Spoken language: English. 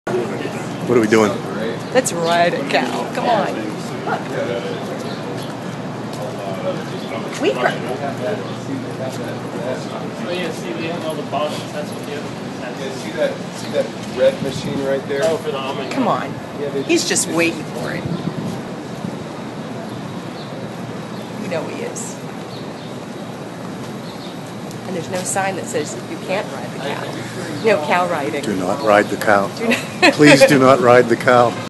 What are we doing? Let's ride a cow. Come on. Look. Weaker. Oh yeah, see they have all the bottoms. That's what the other ones have. Yeah, see that red machine right there? Oh, for the almond. Come on. He's just waiting for it. You know he is. And there's no sign that says you can't ride the cow. No cow riding. Do not ride the cow. Do not Please do not ride the cow.